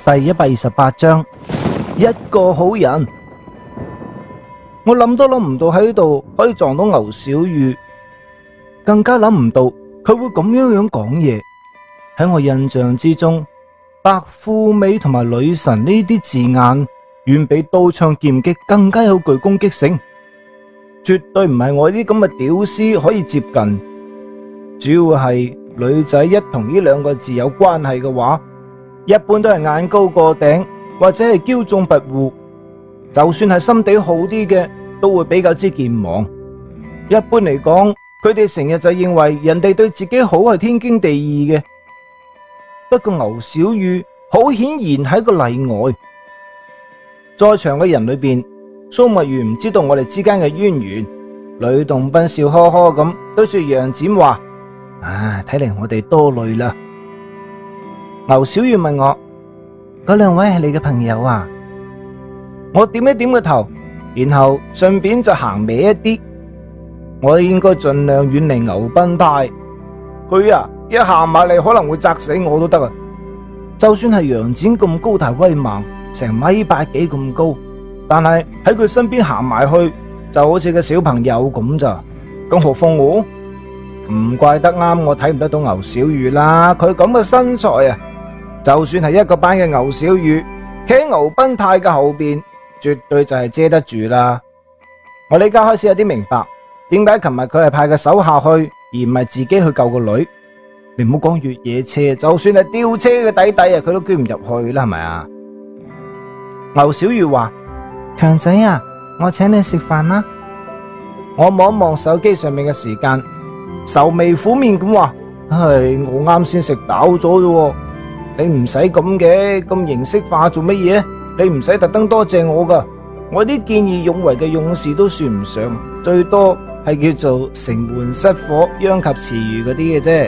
第128章，一個好人。我諗都諗唔到喺度可以撞到牛小雨，更加諗唔到佢會咁樣講嘢。喺我印象之中，白富美同埋女神呢啲字眼遠比刀槍劍戟更加有具攻擊性，絕對唔係我呢啲咁嘅屌絲可以接近。主要係女仔一同呢兩個字有關係嘅話，一般都係眼高過頂或者係驕縱跋扈，就算係心地好啲嘅都會比較之健忘。一般嚟講，佢哋成日就認為人哋對自己好係天經地義嘅。不過牛小雨好顯然係一個例外，在場嘅人裏邊，蘇蜜月唔知道我哋之間嘅淵源。呂洞賓笑呵呵咁對住楊戩話：睇嚟我哋多慮啦。牛小雨問我：嗰兩位係你嘅朋友啊？我點一點個頭，然後順便就行歪一啲。我應該盡量遠離牛賓泰，佢啊一行埋嚟可能會砸死我都得啊！就算係楊戩咁高大威猛，成1.80米咁高，但係喺佢身邊行埋去就好似個小朋友咁咋，更何況我？唔怪得啱我睇唔得到牛小雨啦，佢咁嘅身材啊，就算係一個班嘅牛小雨，企喺牛賓泰嘅後邊，絕對就係遮得住啦。我呢家開始有啲明白，點解琴日佢係派個手下去，而唔係自己去救個女。你唔好講越野車，就算係吊車嘅底底啊，佢都捐唔入去啦，係咪啊？牛小雨話：強仔啊，我請你食飯啦。我望一望手機上面嘅時間，愁眉苦面咁話：我啱先食飽咗啫，你唔使咁嘅，咁形式化做乜嘢？你唔使特登多謝我噶，我啲見義勇為嘅勇士都算唔上，最多係叫做城門失火，殃及池魚嗰啲嘅啫。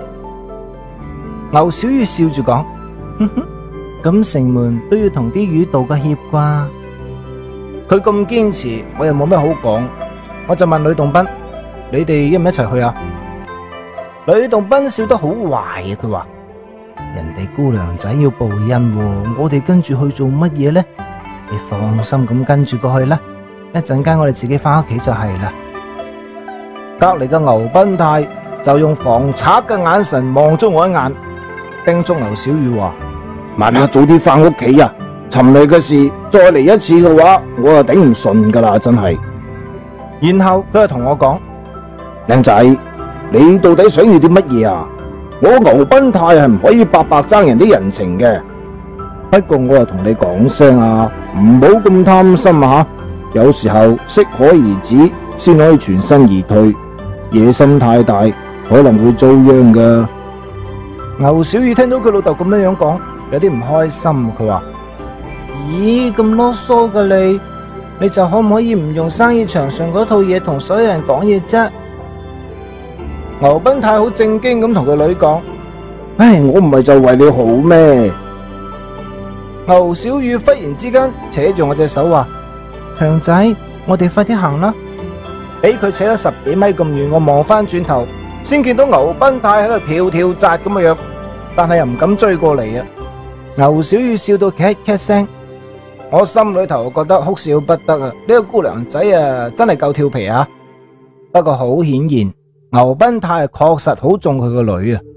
牛小雨笑住講：咁城門都要同啲魚道個歉啩？佢咁堅持，我又冇咩好講，我就問呂洞賓：你哋一唔一齊去啊？呂洞賓笑得好壞啊！佢話：人哋姑娘仔要報恩，我哋跟住去做乜嘢呢？你放心咁跟住過去啦，一陣間我哋自己翻屋企就係啦。隔籬嘅牛賓泰就用防賊嘅眼神望咗我一眼，叮囑牛小雨話：晚黑早啲翻屋企啊！尋嚟嘅事再嚟一次嘅話，我就頂唔順噶啦，真係。然後佢就同我講：靚仔，你到底想要啲乜嘢啊？我牛賓泰係唔可以白白爭人啲人情嘅。不過我又同你講聲啊，唔好咁貪心啊！有時候適可而止先可以全身而退，野心太大可能會遭殃噶。牛小雨聽到佢老豆咁樣講，有啲唔開心。佢話：咦，咁囉嗦噶你就可唔可以唔用生意場上嗰套嘢同所有人講嘢啫？牛賓泰好正經咁同個女講：我唔係就為你好咩？牛小雨忽然之間扯住我隻手話：強仔，我哋快啲行啦！俾佢扯咗10幾米咁遠，我望翻轉頭，先見到牛賓泰喺度跳跳紮咁嘅樣，但係又唔敢追過嚟啊！牛小雨笑到咳咳聲，我心裏頭覺得哭笑不得啊！呢個姑娘仔啊，真係夠調皮啊！不過好顯然，牛賓泰確實好中佢個女啊！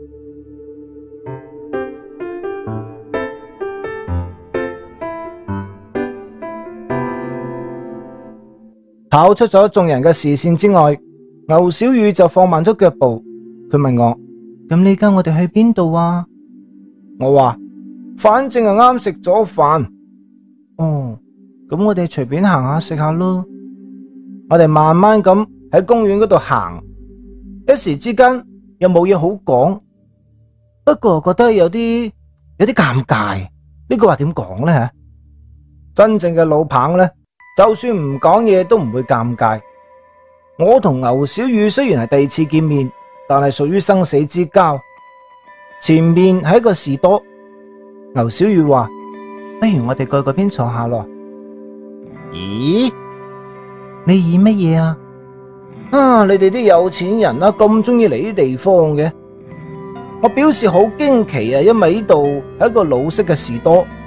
跑出咗眾人嘅視線之外，牛小雨就放慢咗腳步。佢問我：咁呢家我哋去邊度啊？我話：反正係啱食咗飯。哦，咁我哋隨便行下食下咯。我哋慢慢咁喺公園嗰度行，一時之間又冇嘢好講。不過覺得有啲尷尬。呢句話點講呢？吓，真正嘅老棒呢，就算唔講嘢都唔會尷尬。我同牛小雨雖然係第二次見面，但係屬於生死之交。前面係一個士多，牛小雨話：不如我哋過嗰邊坐下咯。咦？你以乜嘢啊？你哋啲有錢人啊，咁中意嚟啲地方嘅。我表示好驚奇啊，因為呢度係一個老式嘅士多，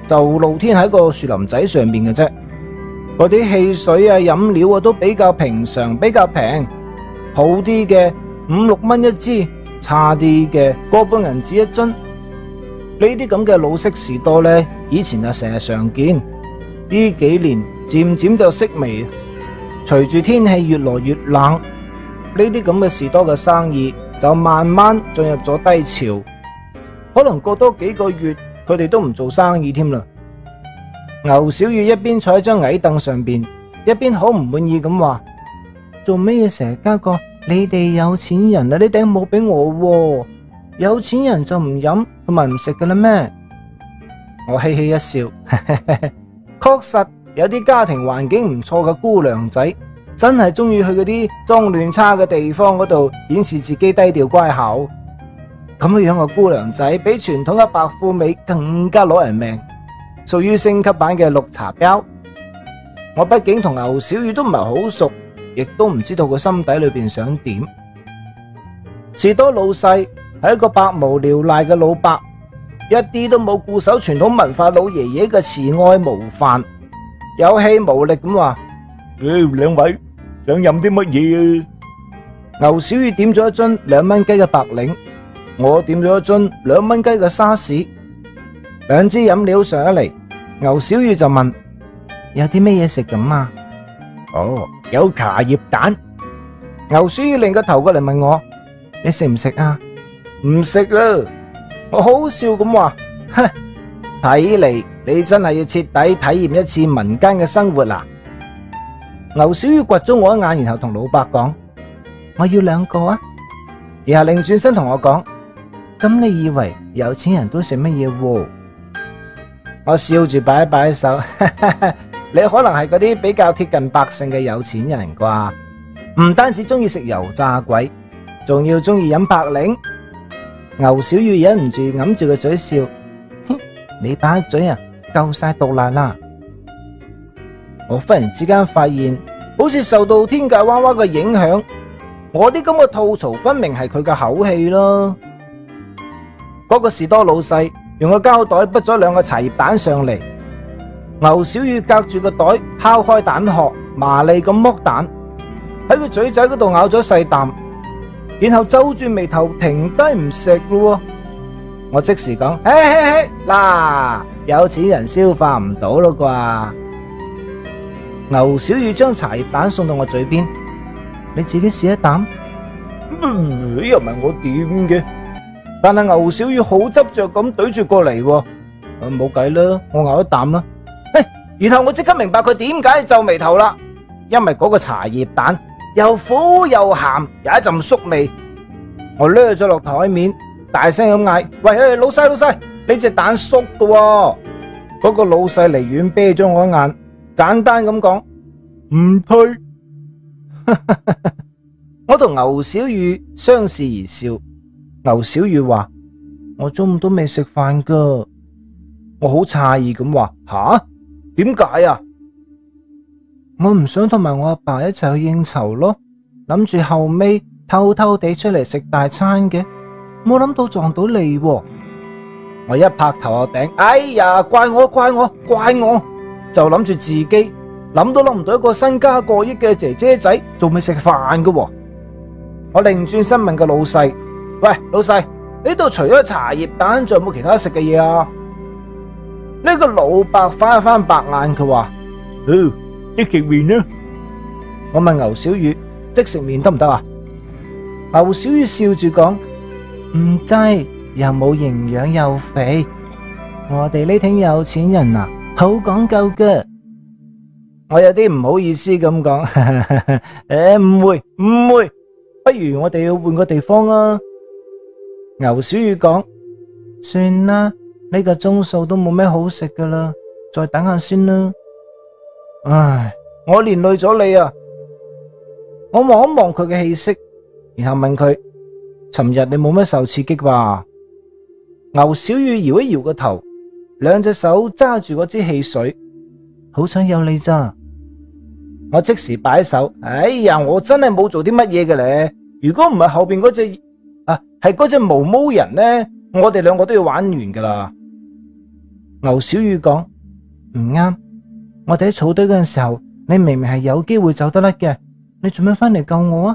就露天喺個樹林仔上面嘅啫。嗰啲汽水啊、飲料啊都比較平常，比較平，好啲嘅5-6蚊一支，差啲嘅個半銀紙一樽。呢啲咁嘅老式士多呢，以前就成日常見，呢幾年漸漸就式微。隨住天氣越來越冷，呢啲咁嘅士多嘅生意就慢慢進入咗低潮，可能過多幾個月佢哋都唔做生意添啦。牛小雨一邊坐喺張矮凳上邊，一邊好唔滿意咁話：做咩嘢成日加個你哋有錢人啊？呢頂帽俾我喎，有錢人就唔飲同埋唔食噶啦咩？我嘻嘻一笑，確實有啲家庭環境唔錯嘅姑娘仔，真係中意去嗰啲髒亂差嘅地方嗰度顯示自己低調乖巧。咁樣嘅姑娘仔比傳統嘅白富美更加攞人命，屬於升級版嘅綠茶婊。我畢竟同牛小雨都唔係好熟，亦都唔知道佢心底裏邊想點。士多老細係一個百無聊賴嘅老伯，一啲都冇固守傳統文化老爺爺嘅慈愛模範，有氣無力咁話：兩位想飲啲乜嘢啊？牛小雨點咗一樽2蚊雞嘅白檸，我點咗一樽2蚊雞嘅沙士。兩支飲料上咗嚟，牛小雨就問：有啲咩嘢食咁啊？哦，有茶葉蛋。牛小雨擰個頭過嚟問我：你食唔食啊？唔食啦。我好笑咁話：哼，睇嚟你真係要徹底體驗一次民間嘅生活啦。牛小雨掘咗我一眼，然後同老伯講：我要2個啊。然後擰轉身同我講：咁你以為有錢人都食乜嘢喎？我笑住擺一擺手，你可能係嗰啲比較貼近百姓嘅有錢人啩？唔單止中意食油炸鬼，仲要中意飲白檸。牛小雨忍唔住揞住個嘴笑，你把嘴啊夠晒毒辣啦！我忽然之間發現，好似受到天界娃娃嘅影響，我啲咁嘅吐槽分明係佢嘅口氣咯。嗰個士多老細用個膠袋滗咗2個茶葉蛋上嚟，牛小雨隔住個袋敲開蛋殼，麻利咁剝蛋，喺佢嘴仔嗰度咬咗細啖，然後皺住眉頭停低唔食咯。我即時講：嘿嘿嘿，嗱，有錢人消化唔到咯啩？牛小雨將茶葉蛋送到我嘴邊，你自己試一啖。又唔係我點嘅，但係牛小雨好執着咁懟住過嚟喎。冇計啦，我咬一啖啦。然後我即刻明白佢點解皺眉頭啦，因為嗰個茶葉蛋又苦又鹹，有一陣粟味。我掠咗落台面，大聲咁嗌：喂，老細老細，呢隻蛋縮㗎喎！嗰個老細離遠啤咗我一眼，簡單咁講：唔推。我同牛小雨相視而笑。牛小雨話：我中午都未食飯㗎。我好詫異咁話：吓？點解啊？我唔想同埋我阿爸一齊去應酬咯，諗住後尾偷偷地出嚟食大餐嘅，冇諗到撞到你喎。我一拍頭就頂，哎呀，怪我，就諗住自己諗都諗唔到一個身家過億嘅姐姐仔仲未食飯㗎喎。我擰轉身問個老細：喂，老細，呢度除咗茶葉蛋，仲有冇其他食嘅嘢啊？呢個老伯翻一翻白眼，佢話：即食麵啦。我問牛小雨：即食麵得唔得啊？牛小雨笑住講：唔制，又冇營養又肥。我哋呢啲有錢人啊，好講究㗎。我有啲唔好意思咁講，唔會，不如我哋要換個地方啊。牛小雨講：算啦。呢個鐘數都冇咩好食噶啦，再等下先啦。唉，我連累咗你啊！我望一望佢嘅氣息，然後問佢：尋日你冇咩受刺激吧？牛小雨搖一搖個頭，2隻手揸住嗰支汽水，好彩有你咋。我即時擺手：哎呀，我真係冇做啲乜嘢嘅咧。如果唔係後邊嗰隻係嗰隻毛毛人呢，我哋2個都要玩完噶啦。 牛小雨講：唔啱，我哋喺草堆嗰陣時候，你明明係有機會走得甩嘅，你做咩返嚟救我啊？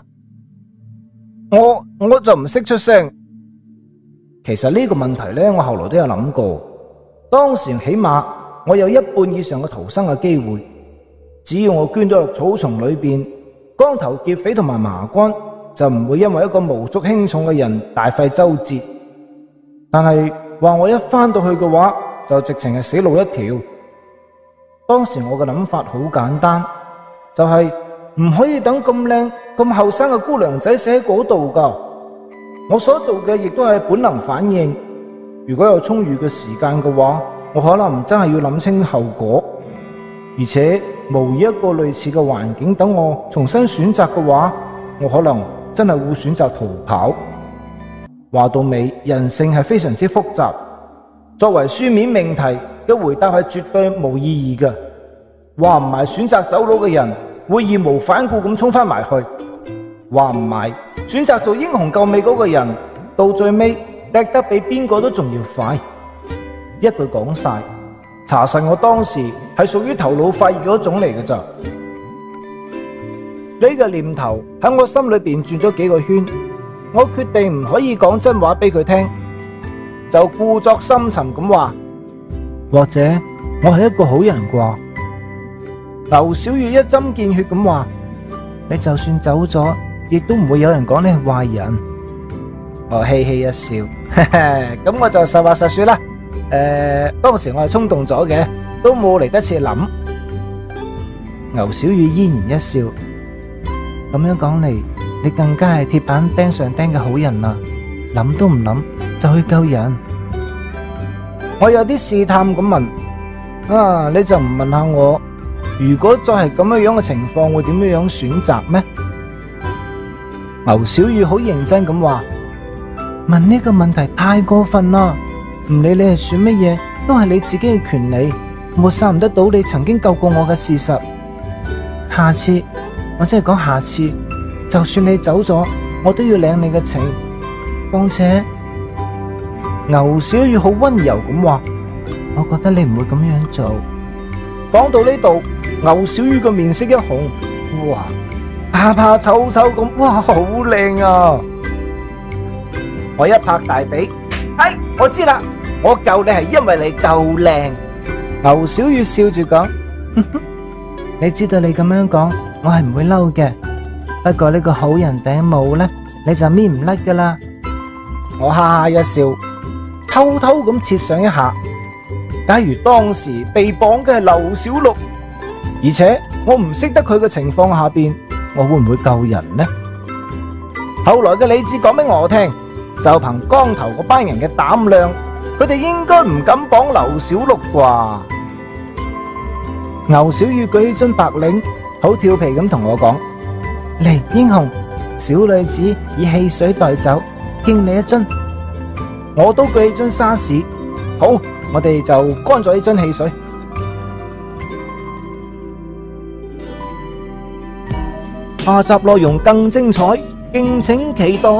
我就唔識出聲。其實呢個問題呢，我後來都有諗過。當時起碼我有一半以上嘅逃生嘅機會，只要我捐咗落草叢裏邊，光頭劫匪同埋麻杆就唔會因為一個無足輕重嘅人大費周折。但係話我一返到去嘅話，就直情係死路一條。當時我嘅諗法好簡單，就係唔可以等咁靚咁後生嘅姑娘仔死喺嗰度噶。我所做嘅亦都係本能反應。如果有充裕嘅時間嘅話，我可能真係要諗清後果。而且模擬一個類似嘅環境，等我重新選擇嘅話，我可能真係會選擇逃跑。話到尾，人性係非常之複雜。作為書面命題嘅回答係絕對冇意義嘅。話唔埋選擇走佬嘅人會義無反顧咁衝翻埋去，話唔埋選擇做英雄救美嗰個人到最尾叻得比邊個都仲要快。一句講晒，查實我當時係屬於頭腦發熱嗰種嚟嘅咋。呢個念頭喺我心裏邊轉咗幾個圈，我決定唔可以講真話俾佢聽，就故作深沉咁話：或者我係一個好人啩。劉小月一針見血咁話：你就算走咗，亦都唔會有人講你係壞人。我嘻嘻一笑，咁我就實話實說啦。當時我係衝動咗嘅，都冇嚟得切諗。牛小雨嫣然一笑，咁樣講嚟，你更加係鐵板釘上釘嘅好人啦，諗都唔諗就去救人。我有啲試探咁問：你就唔問下我，如果再係咁樣嘅情況，會點樣選擇咩？牛小雨好認真咁話：問呢個問題太過分啦，唔理你係選乜嘢，都係你自己嘅權利，抹殺唔得到你曾經救過我嘅事實。下次，我真係講下次，就算你走咗，我都要領你嘅情。況且，牛小雨好溫柔咁話：我覺得你唔會咁樣做。講到呢度，牛小雨個面色一紅，哇，怕怕醜醜咁，哇，好靚啊！我一拍大髀，我知啦，我救你係因為你夠靚。牛小雨笑住講：你知道你咁樣講，我係唔會嬲嘅。不過呢個好人頂帽呢，你就搣唔甩噶啦。我哈哈一笑，偷偷咁設想一下，假如當時被綁嘅係劉小綠，而且我唔識得佢嘅情況下邊，我會唔會救人呢？後來嘅理智講俾我聽，就憑光頭嗰班人嘅膽量，佢哋應該唔敢綁劉小綠啩。牛小雨舉起樽白檸，好調皮咁同我講：嚟，英雄，小女子以汽水代酒，敬你一樽。我都舉起樽沙士，好，我哋就乾咗呢樽汽水。下集內容更精彩，敬請期待。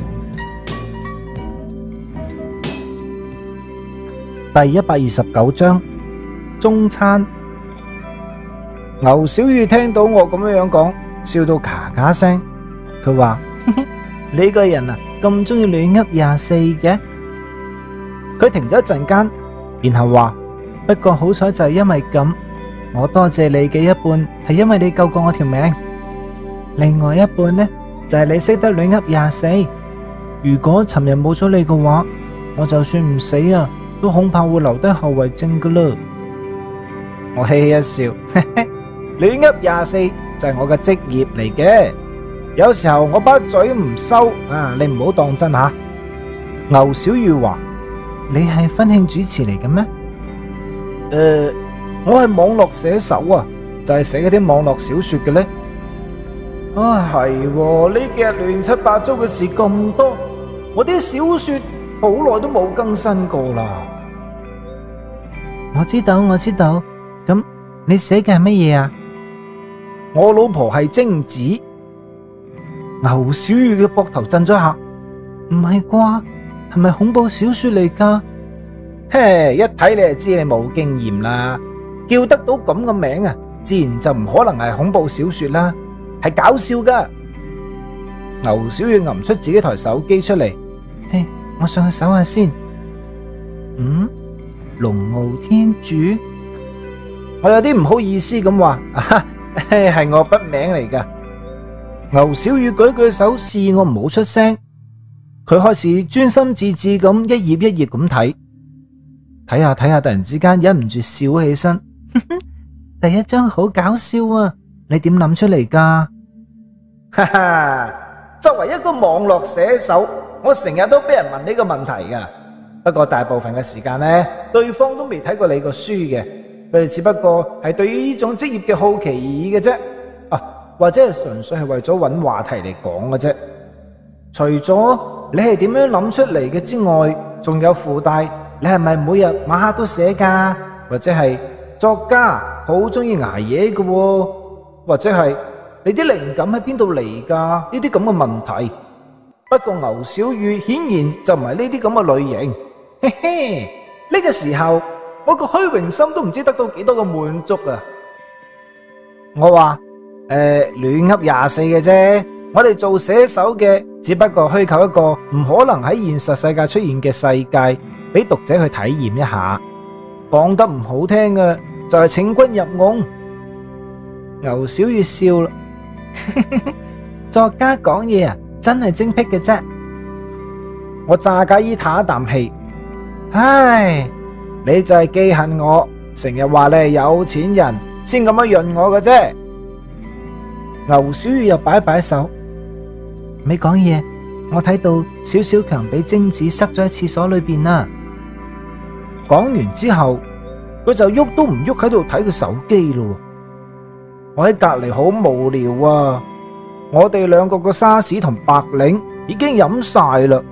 第129章中餐。牛小雨聽到我咁樣講，笑到咔咔聲。佢話：你個人啊，咁中意亂噏24嘅。佢停咗一陣間，然後話：不過好彩就係因為咁，我多謝你嘅一半係因為你救過我條命，另外一半呢就係你識得亂噏24。如果尋日冇咗你嘅話，我就算唔死啊，都恐怕會留低後遺症噶啦。我嘻嘻一笑，亂噏24就係我嘅職業嚟嘅，有時候我把嘴唔收啊，你唔好當真吓。牛小雨話：你係婚慶主持嚟嘅咩？我係網絡寫手啊，就係寫嗰啲網絡小說嘅咧。係呢幾日亂七八糟嘅事咁多，我啲小說好耐都冇更新過啦。我知道，咁你寫嘅係乜嘢啊？我老婆係貞子。牛小雨嘅膊頭震咗下，唔係啩？係咪恐怖小說嚟噶？ 嘿，一睇你就知你冇經驗啦，叫得到咁嘅名啊，自然就唔可能係恐怖小說啦，係搞笑噶。牛小雨揞出自己台手機出嚟，嘿，我上去搜下先。龍傲天主，我有啲唔好意思咁話，係我筆名嚟噶。牛小雨舉手示我唔好出聲，佢開始專心致志咁一頁一頁咁睇，睇下突然之間忍唔住笑起身。第一章好搞笑啊，你點諗出嚟噶？哈哈，作為一個網絡寫手，我成日都俾人問呢個問題噶。不過大部分嘅時間呢，對方都未睇過你個書嘅，佢哋只不過係對於呢種職業嘅好奇而已嘅啫。或者係純粹係為咗揾話題嚟講嘅啫。除咗你係點樣諗出嚟嘅之外，仲有附帶你係咪每日晚黑都寫噶？或者係作家好中意捱夜嘅，或者係你啲靈感喺邊度嚟噶？呢啲咁嘅問題。不過牛小雨顯然就唔係呢啲咁嘅類型。嘿嘿，呢個時候我個虛榮心都唔知得到幾多個滿足啊！我話亂噏24嘅啫，我哋做寫手嘅只不過虛構一個唔可能喺現實世界出現嘅世界，俾讀者去體驗一下。講得唔好聽嘅就係請君入瓮。牛小雨笑啦，作家講嘢啊，真係精闢嘅啫。我炸雞依嘆一啖氣，唉，你就係記恨我，成日話你係有錢人先咁樣潤我嘅啫。牛小雨又擺擺手，咪講嘢，我睇到小小強俾貞子塞咗喺廁所裏邊啦。講完之後，佢就喐都唔喐喺度睇佢手機咯。我喺隔籬好無聊啊，我哋兩個個沙士同白檸已經飲晒啦。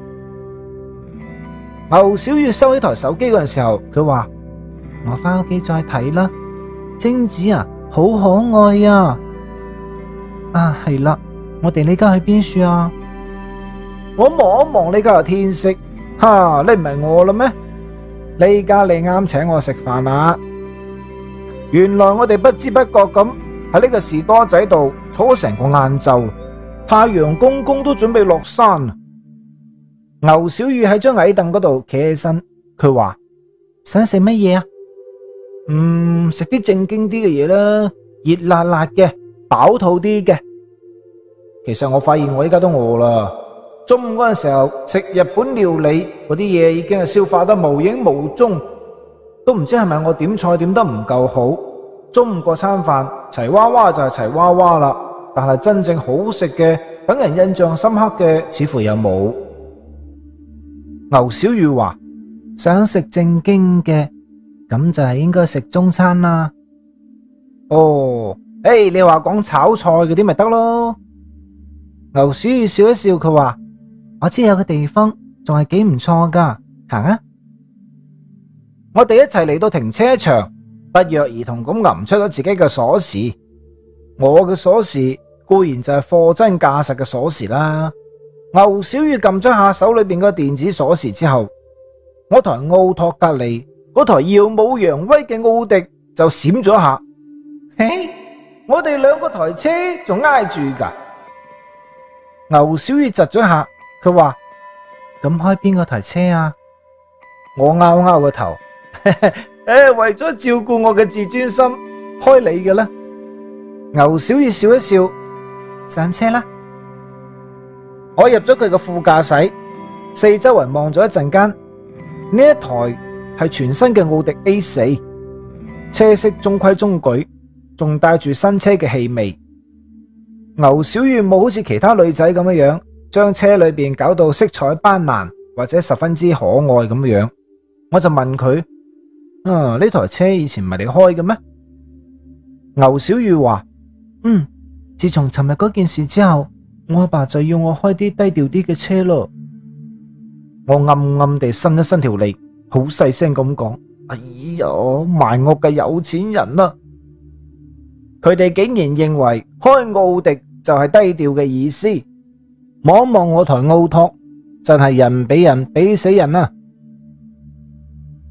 牛小雨收起台手機嗰陣時候，佢話：我翻屋企再睇啦。貞子啊，好可愛啊！啊，係啦，我哋呢家去邊處啊？我望一望呢家嘅天色，你唔係餓啦咩？呢家你啱請我食飯啦。原來我哋不知不覺咁喺呢個士多仔度坐咗成個晏晝，太陽公公都準備落山。牛小雨喺張矮凳嗰度企起身，佢話：想食乜嘢啊？食啲正經啲嘅嘢啦，熱辣辣嘅，飽肚啲嘅。其實我發現我依家都餓啦。中午嗰陣時候食日本料理嗰啲嘢已經係消化得無影無蹤，都唔知係咪我點菜點得唔夠好。中午嗰餐飯齊娃娃就係齊娃娃啦，但係真正好食嘅，等人印象深刻嘅似乎又冇。牛小雨話：想食正經嘅，咁就係應該食中餐啦。哦，你話講炒菜嗰啲咪得咯。牛小雨笑一笑，佢話：我知有個地方仲係幾唔錯噶，行啊！我哋一齊嚟到停車場，不約而同咁揞出咗自己嘅鎖匙。我嘅鎖匙固然就係貨真價實嘅鎖匙啦。牛小雨撳咗下手裏邊個電子鎖匙之後，我台奧拓隔籬嗰台耀武揚威嘅奧迪就閃咗一下。嘿，我哋兩個台車仲挨住噶。牛小雨窒咗一下，佢話：咁開邊個台車啊？我拗拗個頭，為咗照顧我嘅自尊心，開你嘅啦。牛小雨笑一笑，上車啦。我入咗佢嘅副駕駛，四周圍望咗一陣間，呢一台係全新嘅奧迪 A4，車色中規中矩，仲帶住新車嘅氣味。牛小雨冇好似其他女仔咁樣將車裏邊搞到色彩斑斕或者十分之可愛咁樣，我就問佢：呢台車以前唔係你開嘅咩？牛小雨話：自從尋日嗰件事之後，我阿爸就要我開啲低調啲嘅車咯。我暗暗地伸一伸條脷，好細聲咁講：哎呀，賣惡嘅有錢人啦！佢哋竟然認為開奧迪就係低調嘅意思。望一望我台奧拓，真係人比人比死人啊！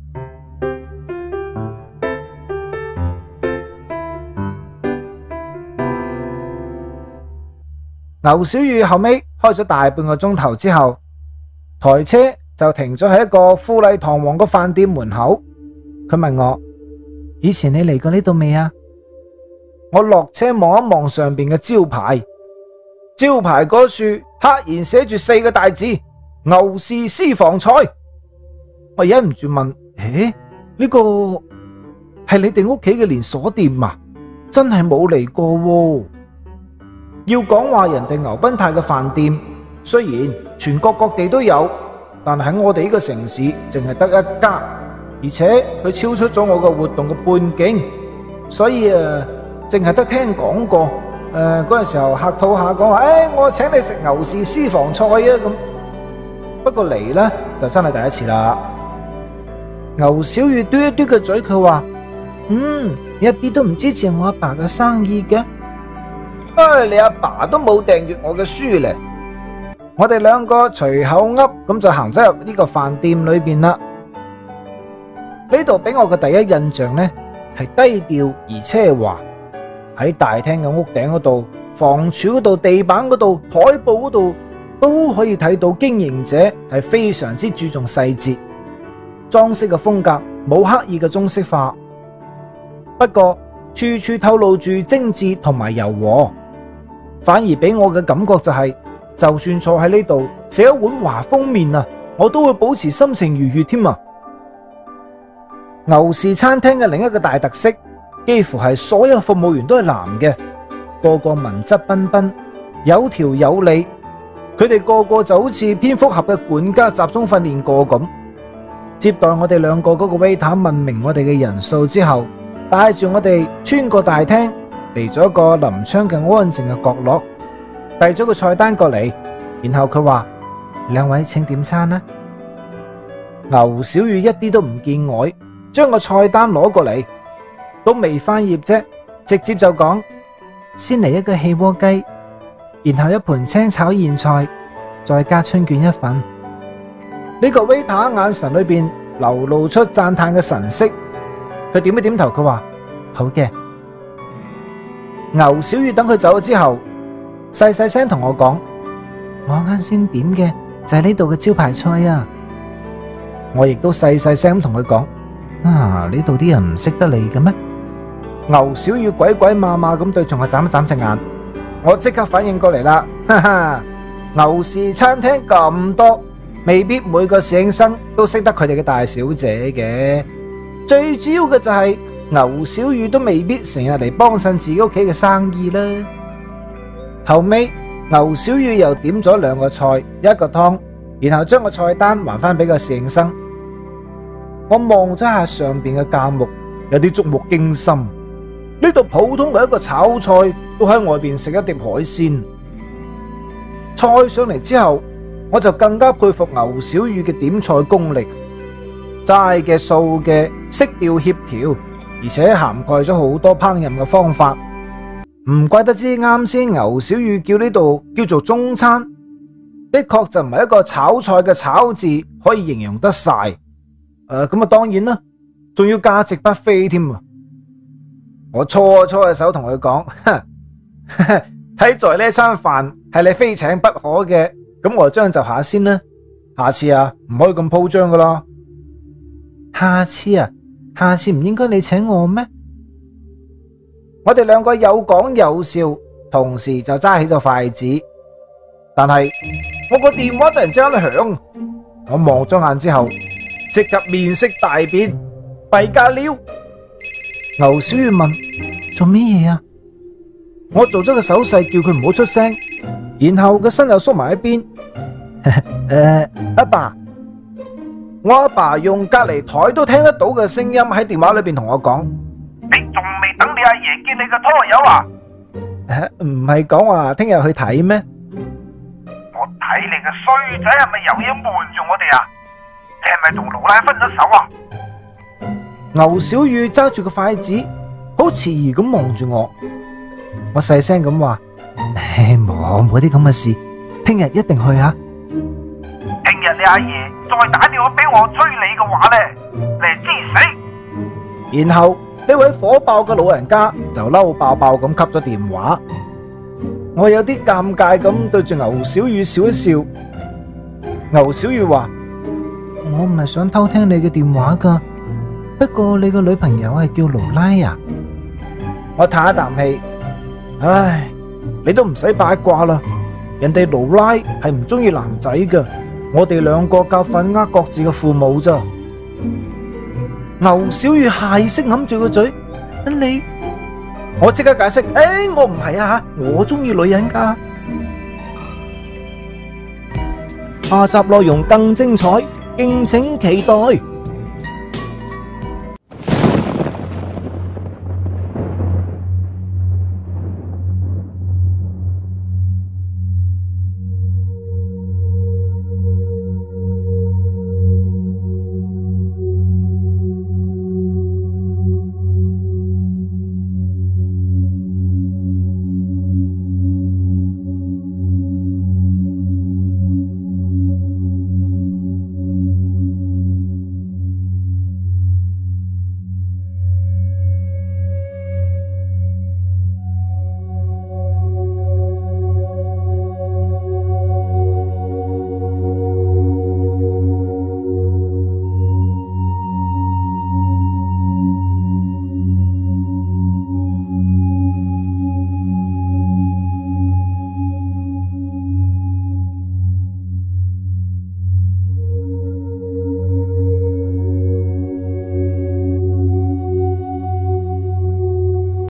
牛小雨後尾開咗大半個鐘頭之後，台車就停咗喺一個富麗堂皇嘅飯店門口。佢問我：以前你嚟過呢度未啊？我落車望一望上邊嘅招牌，招牌嗰處赫然寫住4個大字：牛氏私房菜。我忍唔住問：呢個係你哋屋企嘅連鎖店啊？真係冇嚟過喎。要講話人哋牛賓泰嘅飯店，雖然全國各地都有，但喺我哋呢個城市淨係得一家，而且佢超出咗我嘅活動嘅半徑，所以淨係得聽講過。嗰陣時候客套下講話，我請你食牛氏私房菜啊咁。不過嚟呢，就真係第一次啦。牛小雨嘟一嘟個嘴，佢話：一啲都唔支持我阿爸嘅生意嘅。你阿爸都冇訂閱我嘅書咧。我哋兩個隨口噏咁就行咗入呢個飯店裏邊啦。呢度俾我嘅第一印象呢，係低調而奢華。喺大廳嘅屋頂嗰度、房柱嗰度、地板嗰度、台布嗰度，都可以睇到經營者係非常之注重細節。裝飾嘅風格冇刻意嘅中式化，不過處處透露住精緻同埋柔和，反而俾我嘅感覺就係，就算坐喺呢度食一碗華豐麵啊，我都會保持心情愉悅添啊！牛氏餐廳嘅另一個大特色，幾乎係所有服務員都係男嘅，個個文質彬彬，有條有理。佢哋個個就好似蝙蝠俠嘅管家集中訓練過咁。接待我哋兩個嗰個 waiter 問明我哋嘅人數之後，帶住我哋穿過大廳，嚟咗一個臨窗嘅安靜嘅角落，遞咗個菜單過嚟，然後佢話：兩位請點餐啦。牛小雨一啲都唔見外，將個菜單攞過嚟，都未翻頁啫，直接就講：先嚟一個氣鍋雞，然後一盤青炒莧菜，再加春卷一份。呢個 waiter 眼神裏邊流露出讚嘆嘅神色，佢點一點頭，佢話：好嘅。牛小雨等佢走咗之後，細細聲同我講：我啱先點嘅就係呢度嘅招牌菜啊！我亦都細細聲咁同佢講：呢度啲人唔識得你嘅咩？牛小雨鬼鬼馬馬咁對住我眨一眨隻眼，我即刻反應過嚟啦，哈哈！牛氏餐廳咁多，未必每個侍應生都識得佢哋嘅大小姐嘅。最主要嘅就係牛小雨都未必成日嚟幫襯自己屋企嘅生意啦。後尾牛小雨又點咗2個菜一個湯，然後將個菜單還翻俾個侍應生。我望咗下上邊嘅價目，有啲觸目驚心。呢度普通嘅一個炒菜都喺外邊食一碟海鮮。菜上嚟之後，我就更加佩服牛小雨嘅點菜功力，齋嘅素嘅色調協調，而且涵蓋咗好多烹飪嘅方法。唔怪得知啱先牛小雨叫呢度叫做中餐，的確就唔係一個炒菜嘅炒字可以形容得晒。咁啊當然啦，仲要價值不菲添啊！我搓搓隻手同佢講：睇在呢餐飯係你非請不可嘅，咁我將就下先啦。下次啊，唔可以咁鋪張噶啦。下次唔應該你請我咩？我哋兩個有講有笑，同時就揸起咗筷子。但係我個電話突然之間響，我望咗眼之後，即刻面色大變，弊家了。牛小雨問：做咩嘢啊？我做咗個手勢叫佢唔好出聲，然後個身又縮埋一邊。阿爸，我阿爸用隔籬台都聽得到嘅聲音喺電話裏邊同我講：你仲未等你阿爺見你個拖友啊？唔係講話聽日去睇咩？我睇你個衰仔係咪有嘢瞞住我哋啊？你係咪同老奶分咗手啊？牛小雨揸住個筷子，好遲疑咁望住我。我細聲咁話：冇啲咁嘅事，聽日一定去啊！聽日你阿爺再打電話俾我催你嘅話咧，你知死！然後呢位火爆嘅老人家就嬲爆爆咁吸咗電話。 我有啲尷尬咁對住牛小雨笑一笑。牛小雨話：我唔係想偷聽你嘅電話噶，不過你個女朋友係叫勞拉呀。我嘆一啖氣，唉，你都唔使八卦啦，人哋勞拉係唔中意男仔噶，我哋兩個教訓呃各自嘅父母咋。牛小雨下意識揞住個嘴，你，我即刻解釋，我唔係啊，我中意女人噶。下集內容更精彩，敬請期待。